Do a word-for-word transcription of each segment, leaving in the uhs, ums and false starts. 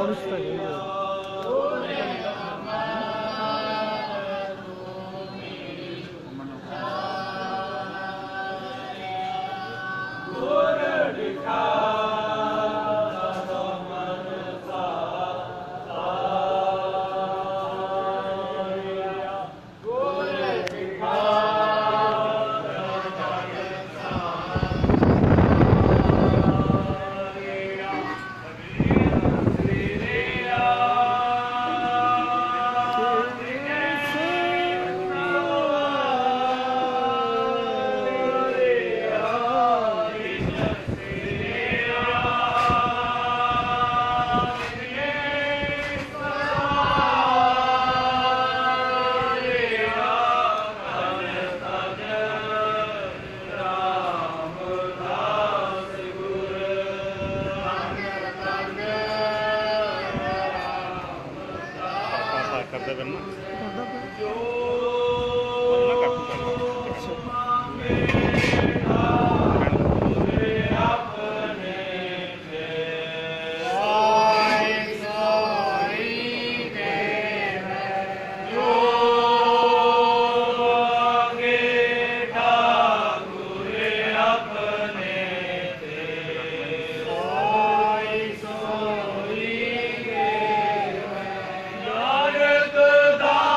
Da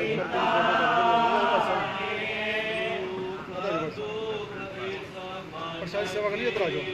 प्रसाद सेवा के लिए इधर आ जाओ।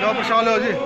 लो प्रसाद लो जी।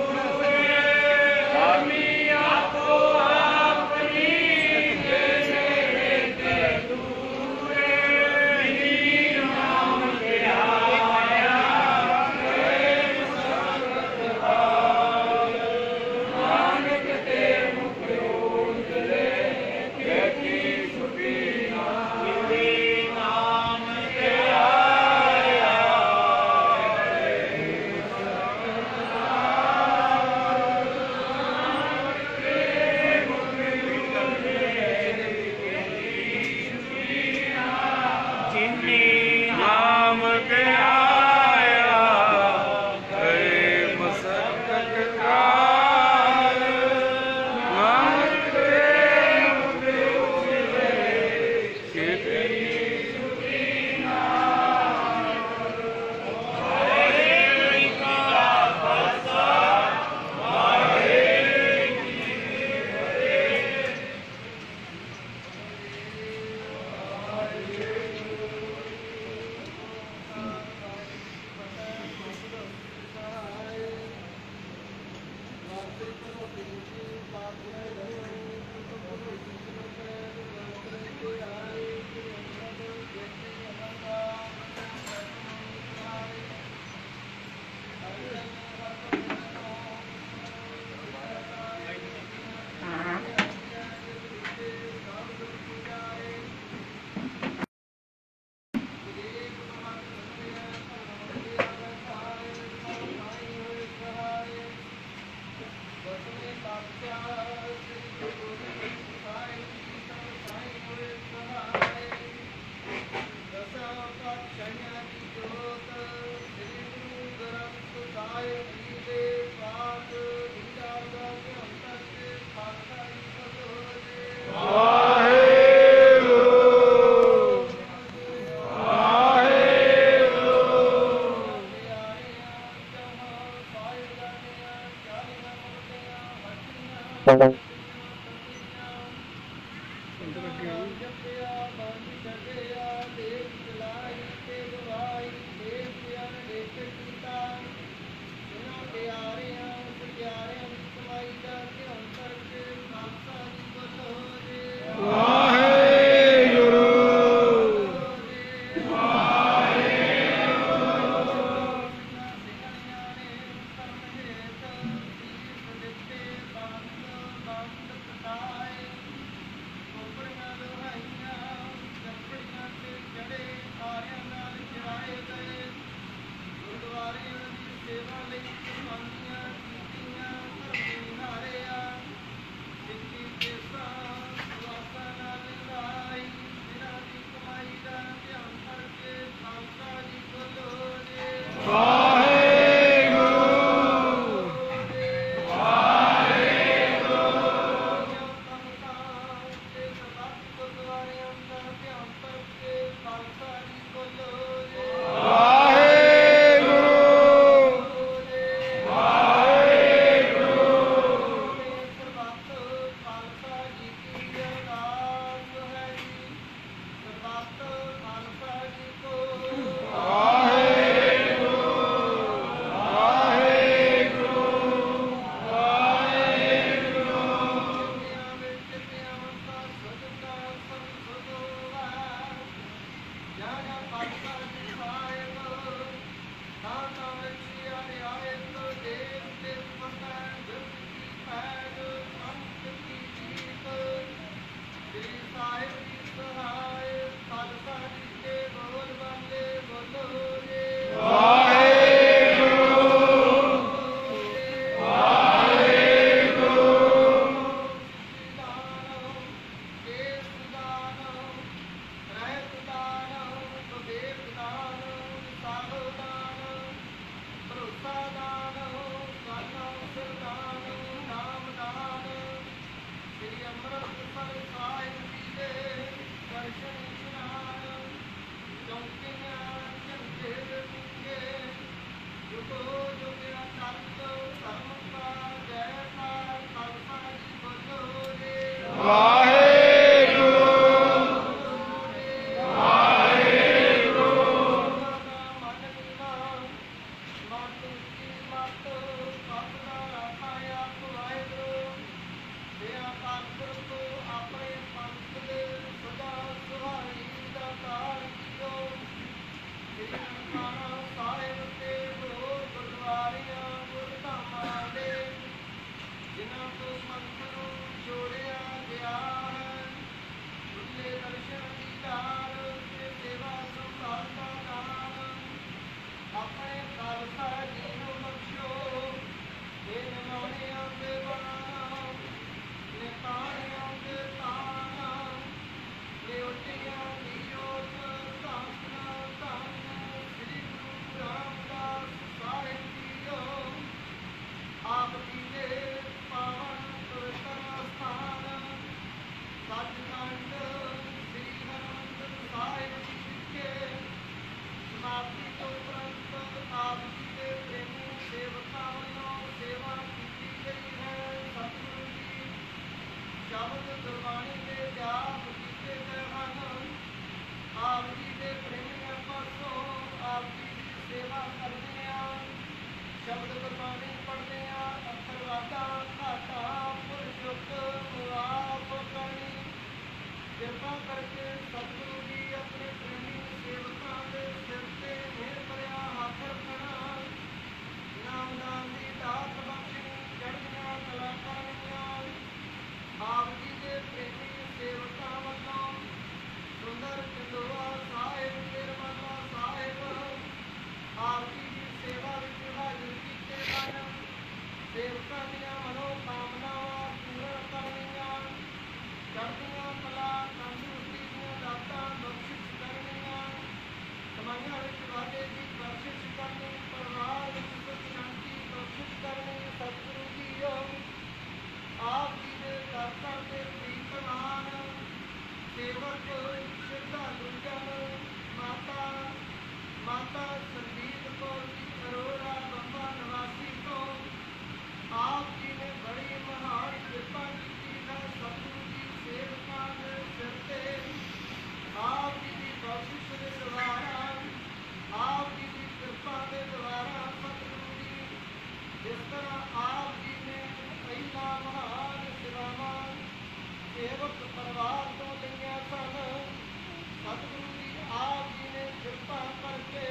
ਆਪ ਜੀ ਦੇ ਪਾਵਨ ਪਵਿੱਤਰ ਸਥਾਨ ਸੱਚਖੰਡ ਸ੍ਰੀ ਹਰਿਮੰਦਰ ਸਾਹਿਬ ਜੀ ਵਿਖੇ ਸਮਾਪਤੀ ਤੋਂ ਉਪਰੰਤ ਆਪ ਜੀ ਦੇ ਪ੍ਰੇਮੀ ਸੇਵਕਾਂ ਵੱਲੋਂ ਸੇਵਾ ਕੀਤੀ ਗਈ ਹੈ। ਸਤਿਗੁਰੂ ਜੀ ਸ਼ਬਦ ਗੁਰਬਾਣੀ ਦੇ ਜਾਪ ਕੀਤੇ ਗਏ ਹਨ। ਆਪ ਜੀ ਦੇ ਪ੍ਰੇਮੀਆਂ ਪਾਸੋਂ ਆਪ ਜੀ ਦੀ ਸੇਵਾ ਕਰਦੇ ਹਾਂ। ਸ਼ਬਦ ਗੁਰਬਾਣੀ ਪੜ੍ਹਦੇ ਹਾਂ। ਅੱਖਰ ਵਾਧਾ ਘਾਟਾ ਪੁਰ ਚੁੱਕ ਮੁਆਫ ਕਰਨੀ। ਕਿਰਪਾ ਕਰਕੇ ਸਤਿਗੁਰੂ ਜੀ ਆਪਣੇ ਪ੍ਰੇਮੀ ਸੇਵਕਾਂ ਦੇ ਸਿਰ ਤੇ ਮਿਹਰ ਭਰਿਆ ਹੱਥ ਰੱਖਣਾ। ਨਾਮਦਾਨ ਦੀ ਦਾਤ ਬਖਸ਼ਣੀ। ਚੜ੍ਹਦੀਆਂ ਕਲਾ ਕਰਨੀਆਂ। ਆਪ ਜੀ ਦੇ ਪ੍ਰੇਮੀ ਸੇਵਕਾਂ ਵੱਲੋਂ ਸੁੰਦਰ ਚੰਦੋਆ ਸਾਹਿਬ ਨਿਰਮਲਾ ਸਾਹਿਬ ਆਪ ਜੀ ਦੀ ਸੇਵਾ ਵਿੱਚ ਹਾਜ਼ਰ ਕੀਤੇ ਹਨ। ਸੇਵਕਾਂ ਦੀਆਂ ਮਨੋਕਾਮਨਾਵਾਂ ਪੂਰਨ ਕਰਨੀਆਂ। ਚੜ੍ਹਦੀਆਂ ਕਲਾ ਤੰਦਰੁਸਤੀ ਦੀਆਂ ਦਾਤਾਂ ਬਖਸ਼ਿਸ਼ ਕਰਨੀਆਂ। ਕਮਾਈਆਂ ਵਿੱਚ ਵਾਧੇ ਦੀ ਬਖਸ਼ਿਸ਼ ਕਰਨੀ। ਪਰਿਵਾਰ ਵਿੱਚ ਸੁਖ ਸ਼ਾਂਤੀ ਬਖਸ਼ਿਸ਼ ਕਰਨੀ। ਸਤਿਗੁਰੂ ਜੀਓ ਆਪ ਜੀ ਦੇ ਦਰ ਦੇ ਪ੍ਰੀਤਮਾਨ ਸੇਵਕ ਸ਼ਰਧਾਲੂ ਜਨ ਮਾਤਾ ਮਾਤਾ ਸੰਦੀਪ ਕੌਰ ਜੀ ਅਰੋੜਾ ਬੰਬਾ ਨਿਵਾਸੀ ਤੋਂ ਆਪ ਜੀ ਨੇ ਬੜੀ ਮਹਾਨ ਕਿਰਪਾ ਕੀਤੀ ਹੈ। ਸਤਿਗੁਰੂ ਜੀ ਸੇਵਕਾਂ ਦੇ ਸਿਰ ਤੇ ਆਪ ਜੀ ਦੀ ਬਖਸ਼ਿਸ਼ ਦੇ ਦੁਆਰਾ ਆਪ ਜੀ ਦੀ ਕਿਰਪਾ ਦੇ ਦੁਆਰਾ ਸਤਿਗੁਰੂ ਜੀ ਜਿਸ ਤਰ੍ਹਾਂ ਆਪ ਜੀ ਨੇ ਪਹਿਲਾਂ ਮਹਾਨ ਸੇਵਾਵਾਂ ਸੇਵਕ ਪਰਿਵਾਰ ਤੋਂ ਲਈਆਂ ਸਨ। ਸਤਿਗੁਰੂ ਜੀ ਆਪ ਜੀ ਨੇ ਕਿਰਪਾ ਕਰਕੇ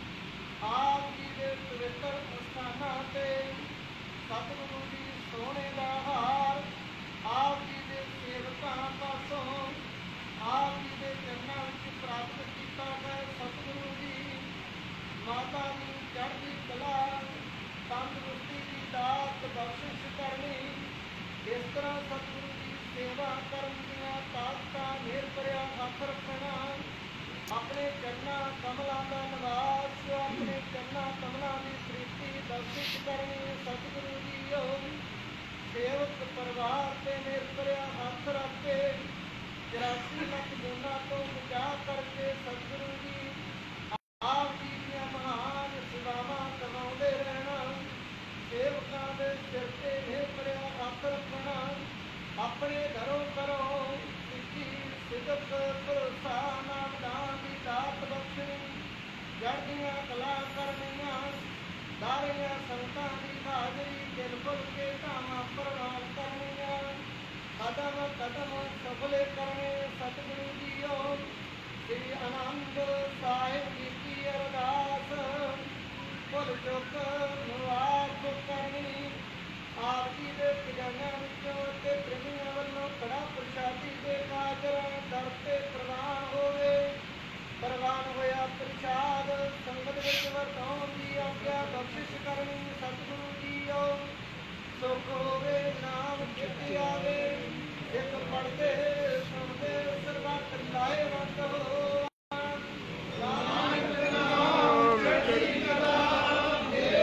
ਆਪ ਜੀ ਦੇ ਪਵਿੱਤਰ ਅਸਥਾਨਾਂ ਤੇ ਸਤਿਗੁਰੂ ਜੀ ਸੋਨੇ ਦਾ ਹਾਰ ਆਪ ਜੀ ਦੇ ਸੇਵਕਾਂ ਪਾਸੋਂ ਆਪ ਜੀ ਦੇ ਚਰਨਾਂ ਵਿੱਚ ਪ੍ਰਾਪਤ ਕੀਤਾ ਹੈ। ਸਤਿਗੁਰੂ ਜੀ ਮਾਤਾ ਦੀ ਚੜ੍ਹਦੀ ਕਲਾ ਤੰਦਰੁਸਤੀ ਦੀ ਦਾਤ ਬਖਸ਼ਿਸ਼ ਕਰਨੀ। ਇਸ ਤਰ੍ਹਾਂ ਸਤਿਗੁਰੂ ਜੀ ਸੇਵਾ ਕਰਨ ਦੀਆਂ ਤਾਕਤਾਂ ਮਿਹਰ ਭਰਿਆ ਹੱਥ ਰੱਖਣਾ। ਆਪਣੇ ਚਰਨਾਂ ਕਮਲਾਂ ਦਾ ਨਿਵਾਸ ਆਪਣੇ ਚਰਨਾਂ ਕਮਲਾਂ ਦੀ ਪ੍ਰੀਤੀ ਬਖਸ਼ਿਸ਼ ਕਰਨੀ। ਸਤਿਗੁਰੂ ਜੀਓ ਸੇਵਕ ਪਰਿਵਾਰ ਤੇ ਮਿਹਰ ਭਰਿਆ ਹੱਥ ਰੱਖ ਕੇ ਚੁਰਾਸੀ ਲੱਖ ਜੂਨਾਂ ਤੋਂ ਬਚਾ ਕਰਕੇ ਸਤਿਗੁਰੂ ਜੀ ਆਪ ਜੀ ਦੀਆਂ ਮਹਾਨ ਸੇਵਾਵਾਂ ਕਰਵਾਉਂਦੇ ਰਹਿਣਾ। ਸੇਵਕਾਂ ਦੇ ਸਿਰ ਤੇ ਮਿਹਰ ਭਰਿਆ ਹੱਥ ਰੱਖਣਾ। ਆਪਣੇ ਘਰੋਂ ਘਰੋਂ ਸਿੱਖੀ ਸਿਦਕ ਭਰੋਸਾ ਨਾਮਦਾਨ ਦੀ ਦਾਤ ਬਖਸ਼ਣੀ। ਚੜ੍ਹਦੀਆਂ ਕਲਾ ਕਰਨੀਆਂ। ਸਾਰੀਆਂ ਸੰਗਤਾਂ ਦੀ ਹਾਜ਼ਰੀ ਦਿਲ ਖੁੱਲ੍ਹ ਕੇ ਧਾਮਾਂ ਪ੍ਰਵਾਨ ਕਰਨੀਆਂ। ਕਦਮ ਕਦਮ ਸਫਲੇ ਕਰਨੇ। ਸਤਿਗੁਰੂ ਜੀਓ ਸ੍ਰੀ ਹਰਿਮੰਦਰ ਸਾਹਿਬ ਜੀ ਕੀ ਅਰਦਾਸ ਭੁੱਲ ਚੁੱਕ ਮੁਆਫ ਕਰਨੀ। ਆਪ ਜੀ ਦੇ ਖਜ਼ਾਨਿਆਂ ਵਿੱਚੋਂ ਅਤੇ ਪ੍ਰੇਮੀਆਂ ਵੱਲੋਂ ਕੜਾ ਪ੍ਰਸ਼ਾਦੀ ਦੇ ਕਾਜਰ ਦਰ ਤੇ ਪ੍ਰਵਾਨ ਹੋਵੇ। ਪ੍ਰਵਾਨ ਹੋਇਆ ਪ੍ਰਸ਼ਾਦ ਸੰਗਤ ਵਿੱਚ ਵਰਤਾਉਣ ਦੀ ਆਗਿਆ ਬਖਸ਼ਿਸ਼ ਕਰਨੀ। ਸਤਿਗੁਰੂ ਜੀਓ ਸੁਖ ਹੋਵੇ ਨਾਮ ਚਿੱਤ ਆਵੇ। ਇੱਕ ਪੜ੍ਹਦੇ ਸੁਣਦੇ ਸਰਬੱਤ ਲਾਹੇਵੰਦ ਹੋ। ਨਾਨਕ ਨਾਮ ਚੜ੍ਹਦੀ ਕਲਾ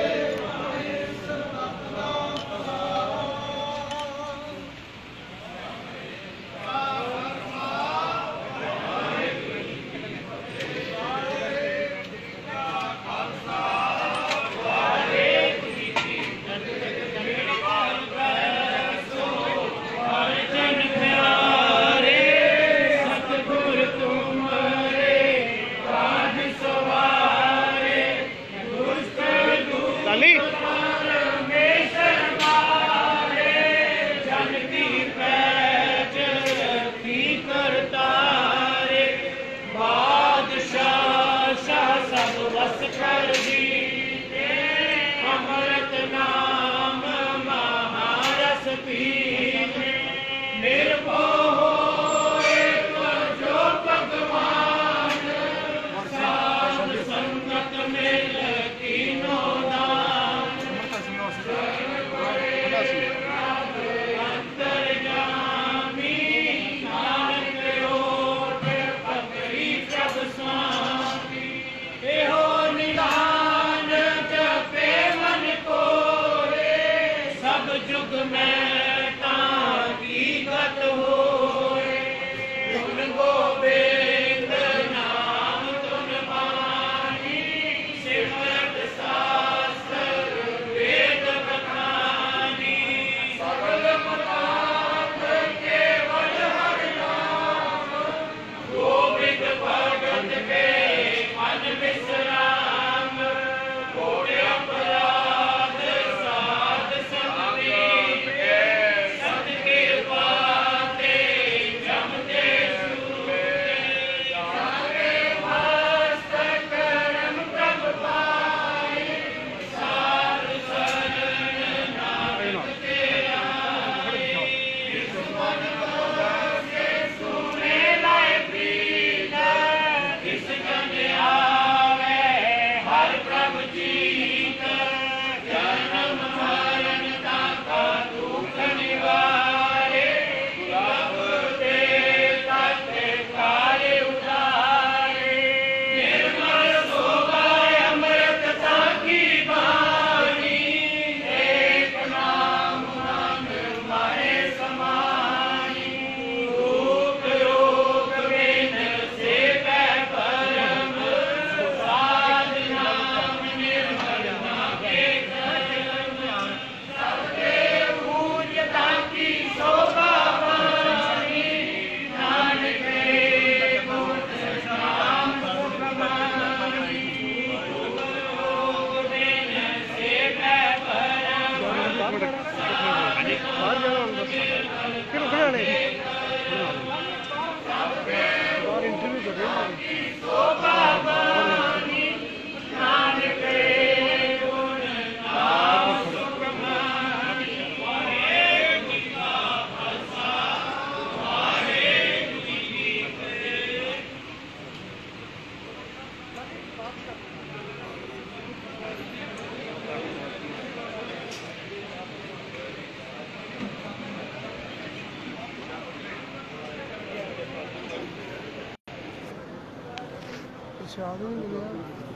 प्रसाद भी मिला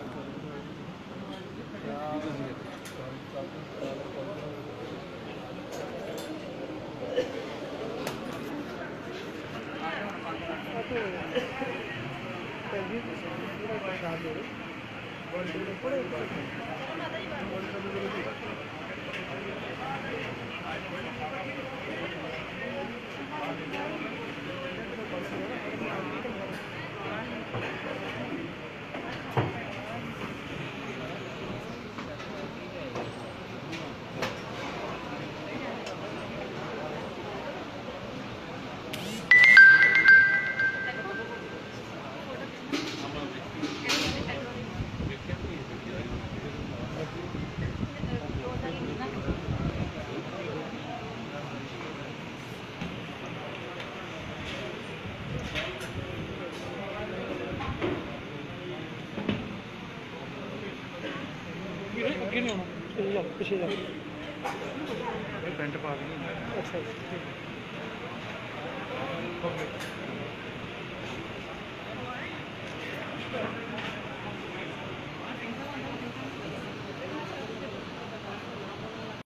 ਅੱਗੇ ਨਹੀਂ ਆਉਣਾ ਪਿੱਛੇ ਜਾ ਪੈਂਟ ਪਾ ਦੇ ਅੱਛਾ